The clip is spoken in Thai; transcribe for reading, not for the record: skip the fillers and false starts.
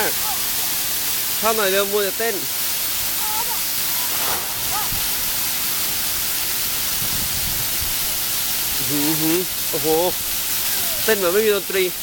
ากเข้าหน่อยเร็วมัวแต่เต้นโอ้โหเต้นเหมือนไม่มีดนตรี